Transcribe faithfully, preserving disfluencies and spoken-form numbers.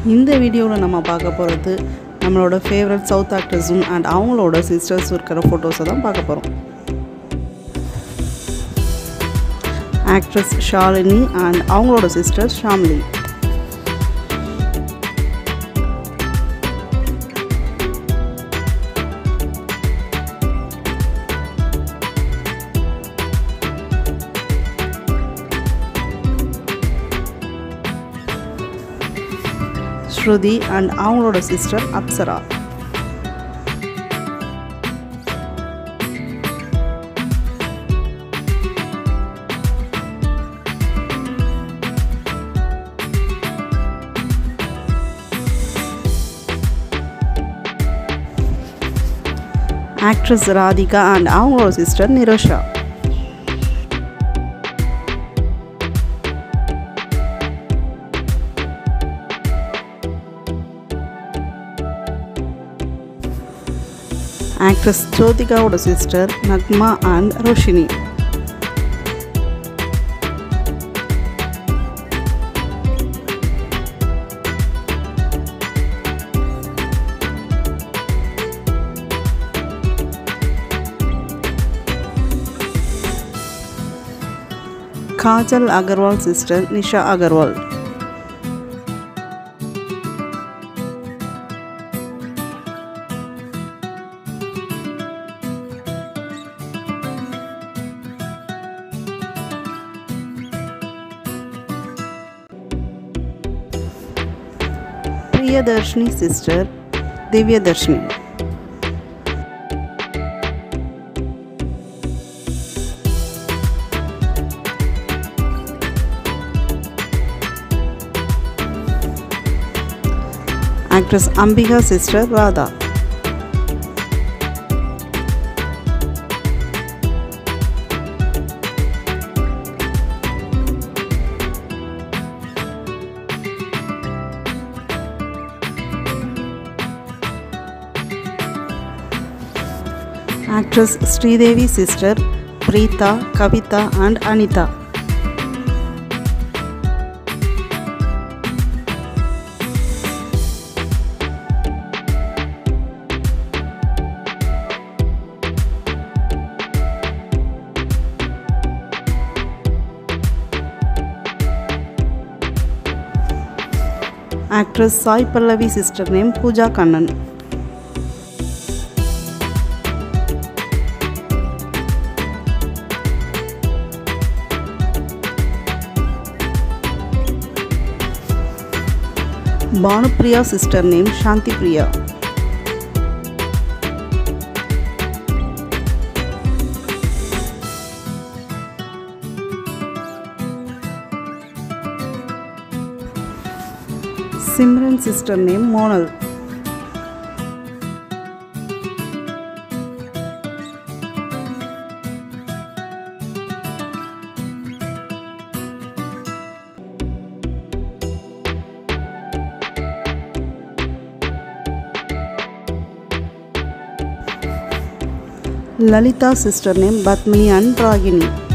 இந்த வீடியோவில் நம்ம பார்க்க போகிறது நம்மளோட ஃபேவரட் சவுத் ஆக்டர்ஸும் அண்ட் அவங்களோட சிஸ்டர்ஸ் இருக்கிற ஃபோட்டோஸை தான் பார்க்க போகிறோம். ஆக்ட்ரஸ் ஷாலினி அண்ட் அவங்களோட சிஸ்டர் ஷாம்லி. ஸ்ருதி அண்ட் அவங்களோட sister Apsara. Actress Radhika and அவங்களோட சிஸ்டர் நிரோஷா. ஆக்ட்ரஸ் ஜோதிகாவோட sister Nagma and Roshini. Kajal Aggarwal sister Nisha Aggarwal. Priyadarshini sister Divyadarshini. Actress Ambika sister Radha. Actress Sridevi sister Preetha, Kavitha and Anitha. Actress Sai Pallavi sister name Pooja Kannan. Bhanupriya sister name Shanthi Priya. Simran sister name Monal. Lalitha sister name Padmini and Ragini.